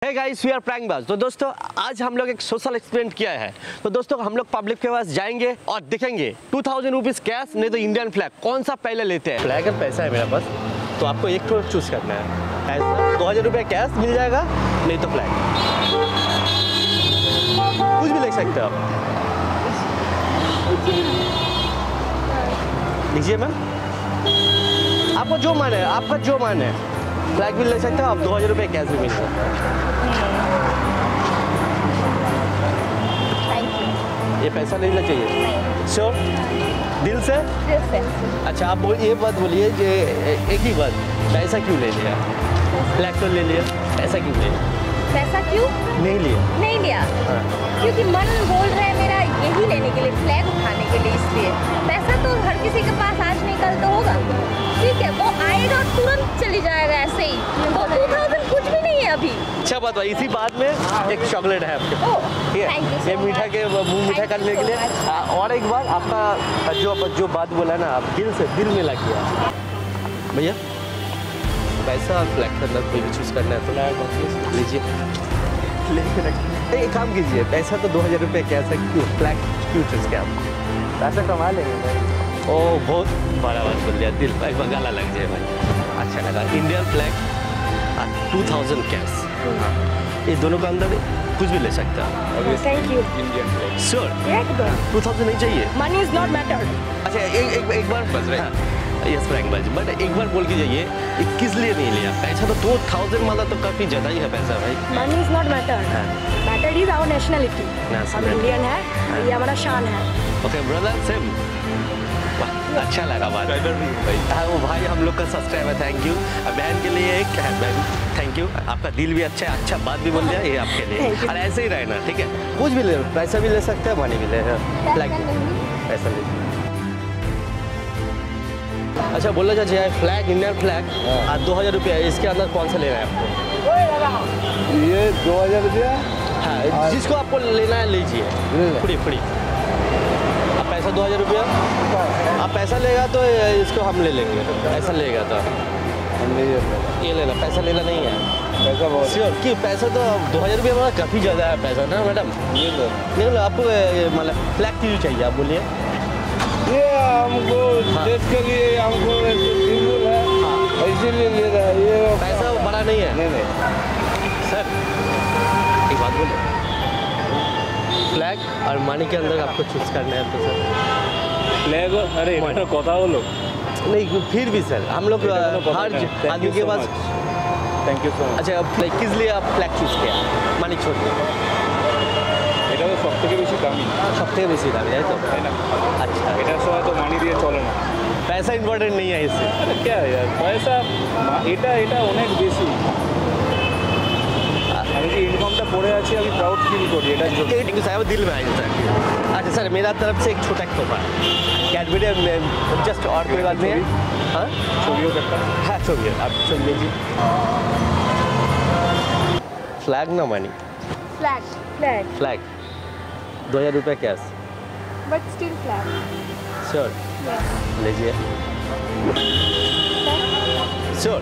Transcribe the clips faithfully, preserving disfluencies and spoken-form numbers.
Hey guys, we are Prankbaaz. तो दोस्तों आज हम लोग एक सोशल एक्सपेरिमेंट किया है। तो दोस्तों हम लोग पब्लिक के पास जाएंगे और देखेंगे टू थाउजेंड रुपीज़ कैश नहीं तो इंडियन फ्लैग कौन सा पहले लेते हैं। फ्लैग और पैसा है मेरे पास, तो आपको एक ठो चूज़ करना है। ऐसा दो हज़ार रुपये कैश मिल जाएगा, नहीं तो फ्लैग। कुछ भी ले सकते हो आप। लीजिए मैम, आपको जो मन है, आपका जो मन है। फ्लैग भी ले सकते हो आप, दो हज़ार रुपये कैश भी मिल सकता है। ये पैसा नहीं लेना चाहिए। श्योर? दिल से? दिल से। अच्छा, आप बोल ये बात बोलिए कि एक ही बात, पैसा क्यों ले लिया? फ्लैग तो ले लिया, पैसा क्यों ले लिया? पैसा क्यों नहीं लिया? नहीं लिया हाँ। क्योंकि मन बोल रहा है मेरा यही लेने के लिए, फ्लैग उठाने के लिए। इसलिए पैसा तो हर किसी के पास आज नहीं कल तो होगा, ठीक है? वो आएगा और तुरंत चली जाएगा ऐसे ही। वो टू थाउजेंड कुछ भी नहीं है अभी। अच्छा बात भाई, इसी बात में एक चॉकलेट है आपके पास, ठीक है? ये मीठा के मुंह मीठा करने के लिए। और एक बार आपका जो जो बात बोला ना, आप दिल से दिल में लग गया। भैया पैसा और फ्लैग के अंदर कोई भी चूज़ करना है तो लीजिए, लेके रखिए। एक काम कीजिए, पैसा तो दो हज़ार रुपये कैसा, क्यों फ्लैग क्यों चूज़ किया आप? पैसा कमा लेंगे भाई। ओह बहुत बड़ा बात बोल दिया, दिल पर गला लग जाए भाई। अच्छा लगा। Indian flag two thousand cash, ये दोनों का अंदर कुछ भी ले सकता है। Thank you. Indian flag sure? एकदम। टू थाउजेंड नहीं चाहिए? Money is not matter. अच्छा एक एक, एक बार बस रहे। यस फ्रैंकबाज, बट एक बार बोल के जाइए किस लिए नहीं लिया? पैसा तो दो थाउजेंड वाला तो काफ़ी ज़्यादा ही है पैसा भाई। Money is not matter, matter is our nationality. हम इंडियन है, ये हमारा शान है। Okay brother, same. अच्छा लगा बात। हाँ वो भाई हम लोग का सब्सक्राइबर, थैंक यू। बहन के लिए एक है बहन, थैंक यू। आपका दिल भी अच्छा है, अच्छा बात भी बोल दिया, ये आपके लिए। और ऐसे ही रहना, ठीक है? कुछ भी ले, पैसा भी ले सकते हैं, मनी भी ले, फ्लैग पैसा ले। अच्छा बोला जाए फ्लैग, इंडियन फ्लैग और दो हज़ार रुपया, इसके अंदर कौन सा लेना है आपको? ये दो हज़ार रुपया। हाँ, जिसको आपको लेना है लीजिए, फ्री फ्री। अब पैसा दो हज़ार रुपया, आप पैसा लेगा तो इसको हम ले लेंगे। पैसा लेगा तो ये लेना, पैसा लेना नहीं है। पैसा बहुत श्योर? क्यों? पैसा तो दो हज़ार रुपया हमारा काफ़ी ज़्यादा है पैसा ना मैडम। ये लो। नहीं लो, आपको मतलब फ्लैग क्यों चाहिए आप बोलिए? ये हमको देश के लिए हमको सिंबल है, हाँ। इसीलिए ले रहा है। ये पैसा बड़ा नहीं है। नहीं नहीं सर एक बात बोलो, फ्लैग और मनी के अंदर आपको चूज़ करना है तो सर फ्लैग। अरे कथा बोलो नहीं, फिर भी सर हम लोग हर आदमी के पास। Thank you so much. अच्छा फ्लैग किस लिए आप फ्लैग चूज़ किया मनी छोड़ के? এটা তো সব থেকে বেশি দামি। सब থেকে বেশি दामी है तो? তাই না? अच्छा, এটার সময় তো মানি দিয়ে চলে না। पैसा इम्पोर्टेंट नहीं है इससे। আরে क्या है यार, পয়সা এটা এটা অনেক বেশি। আমি যে ইনকামটা পড়ে আছি আমি প্রাউড ফিল করি এটার জন্য। थैंक यू साहब, दिल में आ जाता है। अच्छा सर, मेरा तरफ से एक छोटा एक तोहफा कैडबरी, जस्ट और कोई बात नहीं है। हाँ ছবিও একটা। हाँ छोड़िए, आप छोड़ लीजिए। फ्लैग ना मनी? फ्लैग। फ्लैग। फ्लैग दो हज़ार रुपये cash, but still flag. Sure? लीजिए। श्योर?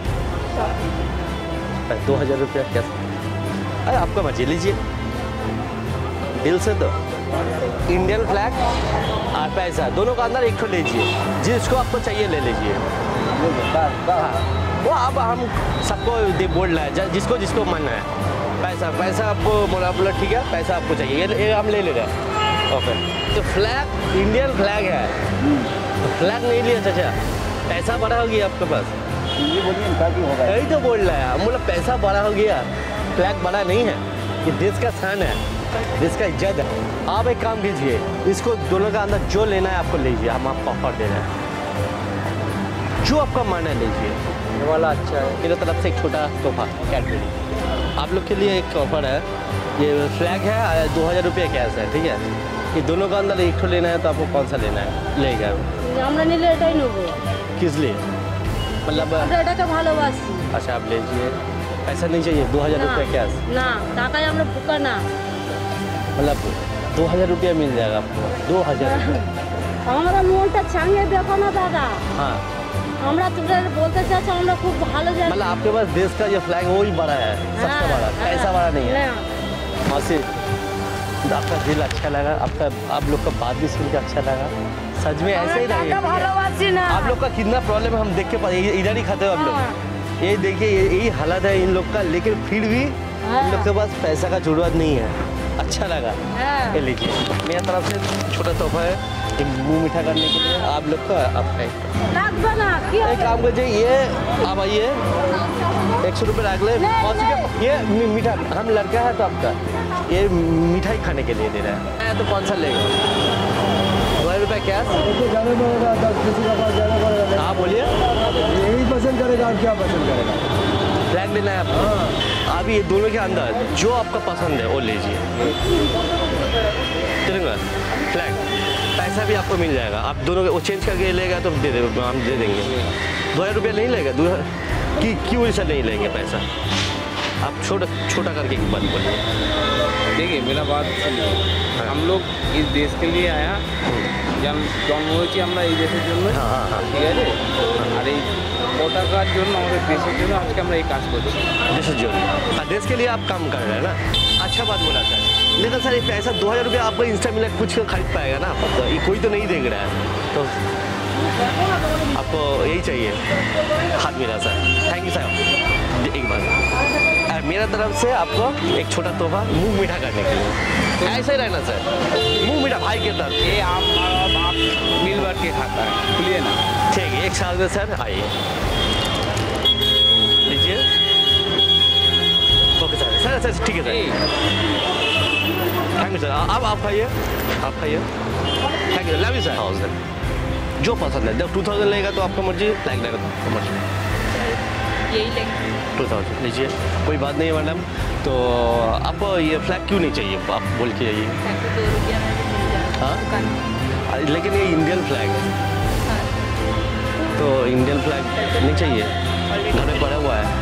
दो हज़ार रुपया कैश, अरे आपका मर्जी, लीजिए दिल से। दो इंडियन फ्लैग और पैसा दोनों का अंदर एक ठो लीजिए, जिसको आपको चाहिए ले लीजिए। हाँ वो अब हम सबको दे बोल रहा है, जिसको जिसको मन है। पैसा पैसा आपको बोला बोला ठीक है, पैसा आपको चाहिए, ये, ये हम ले ले रहे हैं। ओके, तो फ्लैग इंडियन फ्लैग है, तो फ्लैग नहीं लिया चाचा, पैसा बड़ा हो गया आपके पास। ये बोलिए क्या क्यों होगा? यही तो बोल रहा है, बोला पैसा बड़ा हो गया, फ्लैग बड़ा नहीं है। ये देश का शान है, देश का इज्जत है। आप एक काम कीजिए, इसको दोनों का अंदर जो लेना है आपको लीजिए, हम आपको ऑफर दे रहे हैं, जो आपका मन है लीजिए। ये वाला अच्छा है, मेरे तरफ से एक छोटा तोहफा कैडबरी आप लोग के लिए एक ऑफर है। ये फ्लैग है, दो हज़ार रुपये कैश है, ठीक है? ये दोनों का अंदर एक ठो लेना है, तो आपको कौन सा लेना है? लेगा আমরা নিলে এটাই নেব। किस लिए मतलब? আমরা এটাকে ভালোবাসি। अच्छा आप लीजिए, पैसा नहीं चाहिए? दो हज़ार रुपये कैश না, টাকায় আমরা বোকা না। मतलब दो हज़ार रुपया मिल जाएगा आपको, दो हज़ार रुपये। हमारा মনটা ছাঙ্গে দেখো না দাদা। हाँ আমরা তো বলতে চাচ্ছি আমরা খুব ভালো জায়গা मतलब आपके पास देश का जो फ्लैग वही बड़ा है, सबसे बड़ा, पैसा बड़ा नहीं है। मौसी, आपका दिल अच्छा लगा, आपका आप लोग का बात भी सुन के अच्छा लगा। सच में ऐसे ही रहिए। आप लोग का कितना प्रॉब्लम है हम देख के पा- इधर ही खाते हो आप लोग। ये देखिए ये- यही हालत है इन लोग का, लेकिन फिर भी इन लोग के पास पैसा का जरूरत नहीं है। अच्छा लगा, ये लीजिए मेरी तरफ से छोटा तोहफा है, ये मुंह मीठा करने के लिए आप लोग का। आपका एक एक काम कीजिए, ये आप आइए एक सौ रुपये रख ले। मौसी के ये मी- मीठा, हम लड़का है तो आपका ये मिठाई खाने के लिए दे रहा है, तो कौन सा लेगा? दो हजार रुपये कैश? जाने पड़ेगा, दस किसी का पास जाना पड़ेगा। हाँ बोलिए, यही पसंद करेगा और क्या पसंद करेगा? फ्लैग लेना है आपको? अभी ये दोनों के अंदर जो आपका पसंद है वो लीजिए। तिरंगा फ्लैग, पैसा भी आपको मिल जाएगा। आप दोनों वो चेंज करके लेगा तो दे दे हम दे देंगे। दो हज़ार रुपया नहीं लेगा, दो कि क्यों ऐसा नहीं लेंगे पैसा? आप छोटा छोटा करके एक बात बोलिए। देखिए मेरा बात सुनिए, हम लोग इस देश के लिए आया जन्म জন্ম হয়েছি আমরা এই দেশের জন্য। हाँ हाँ हाँ ঠিক আছে, আর এই পতাকার জন্য আমাদের দেশের জন্য আজকে আমরা এই কাজ করছি। देश जो हाँ, देश के लिए आप काम कर रहे हैं ना, अच्छा बात बोला सर। लेकिन सर ये पैसा दो हज़ार रुपया आपको इंस्टा मिला कुछ खरीद पाएगा ना? तो ये कोई तो नहीं देख रहा है, तो आपको यही चाहिए। हाथ मिला सर, थैंक यू सर। एक बार और मेरा तरफ से आपको एक छोटा तोहफा मुंह मीठा करने के लिए। ऐसे ही रहना सर, मुंह मीठा भाई के तरफ। ये आप माँ बाप मिल बांट के खाता है, खुलिए ना। ठीक है, एक साल में सर आइए लीजिए। ओके सर, सर सर ठीक है सर, थैंक यू सर। अब आप खाइए, आप खाइए, thank you, love you sir. हाँ सर, जो पसंद है जब टू थाउजेंड लेगा तो आपका मर्जी, लाइक लेगा तो आपका मर्जी। यही लेंगे। टू थाउजेंड लीजिए, कोई बात नहीं है मैडम। तो आपको ये फ्लैग क्यों नहीं चाहिए? आप बोल के जाइए। आपको दो रुपया में भी मिल जाएगा हाँ? दुकान में। लेकिन ये इंडियन फ्लैग है, हाँ, तो इंडियन फ्लैग नहीं चाहिए, घर में पड़ा हुआ है।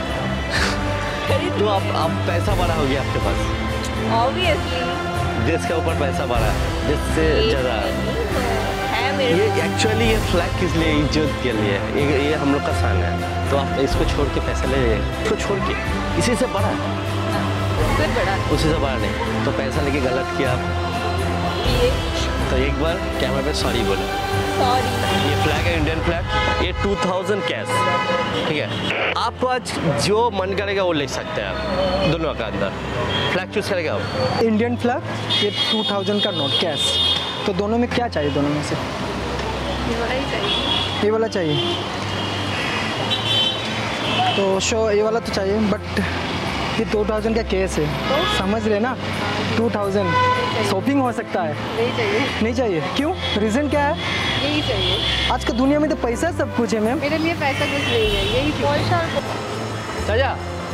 तो आप आप पैसा बड़ा हो गया आपके पास, ऑब्वियसली देश के ऊपर पैसा बढ़ा है, देश से ज़्यादा। है मेरे ये एक्चुअली ये फ्लैग किस लिए, इज्जत के लिए, ये ये हम लोग का शान है। तो आप इसको छोड़ के पैसा ले जाइए, इसको छोड़ के इसी से बड़ा है, फिर बड़ा उसी से बड़ा नहीं। तो पैसा लेके गलत किया आप, ये तो एक बार कैमरा पे सॉरी बोले। सॉरी। ये फ्लैग है इंडियन फ्लैग, ये टू थाउजेंड कैश, ठीक है। आपको आज जो मन करेगा वो ले सकते हैं आप, दोनों का अंदर फ्लैग चूज करेगा आप। इंडियन फ्लैग, ये टू थाउजेंड का नोट कैश, तो दोनों में क्या चाहिए? दोनों में से ये वाला ही चाहिए। ये वाला चाहिए, तो शो ये वाला तो चाहिए, बट ये टू थाउजेंड का केस है, समझ रहे ना? टू थाउजेंड शॉपिंग हो सकता है, नहीं चाहिए, नहीं चाहिए। क्यों? रीज़न क्या है? यही चाहिए। आज का दुनिया में तो पैसा सब कुछ है मैम। मेरे लिए पैसा कुछ नहीं है, यही पैसा। चाचा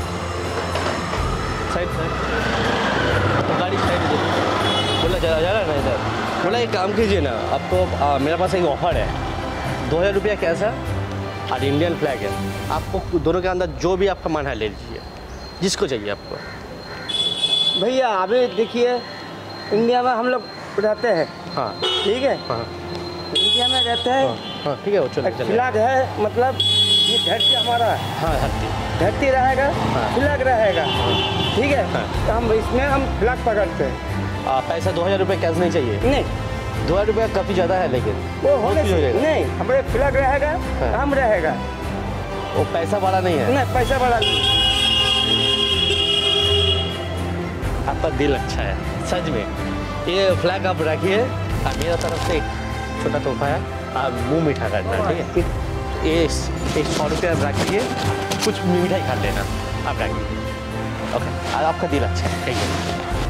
साइड साइड गाड़ी साइड दे, बोला जा जा रहा है ना इधर। बोला एक काम कीजिए ना, आपको आ, मेरे पास एक ऑफर है, दो हज़ार रुपया कैश है और इंडियन फ्लैग है। आपको दोनों के अंदर जो भी आपका मन है ले लीजिए, जिसको चाहिए आपको। भैया अभी देखिए, इंडिया में हम लोग रहते हैं, हाँ ठीक है, हाँ इंडिया में रहते हैं। हाँ ठीक है, वो चलो एक चलो। फ्लैग है, मतलब ये धरती हमारा है, हाँ हत्ती, धरती रहेगा, हाँ। फ्लैग रहेगा, ठीक है। हाँ। तो हम इसमें हम फ्लैग पकड़ते हैं। आ, पैसा दो हज़ार रुपये कैश नहीं चाहिए। नहीं, दो हज़ार रुपया काफ़ी ज़्यादा है, लेकिन वो बहुत होने कुछ हो से जाएगा। नहीं, हमारे फ्लैग रहेगा, हाँ। हम रहेगा। वो पैसा बड़ा नहीं है, नहीं, पैसा बड़ा नहीं। आपका दिल अच्छा है सच में। ये फ्लैग आप रखिए और मेरा तरफ से एक छोटा तोहफा है, आप मुंह मीठा करना, ठीक है। ये एक सौ रुपया रखिए, कुछ मिठाई खा लेना, आप रखिए। ओके, आपका दिल अच्छा है, थैंक यू।